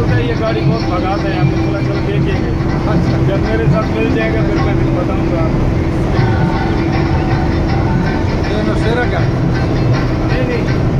बोलता है ये गाड़ी बहुत भगाता है, हमने बोला चलो देखेंगे। अच्छा, जब मेरे साथ मिल जाएगा फिर मैं बताऊँगा आपको। शेरा क्या? नहीं नहीं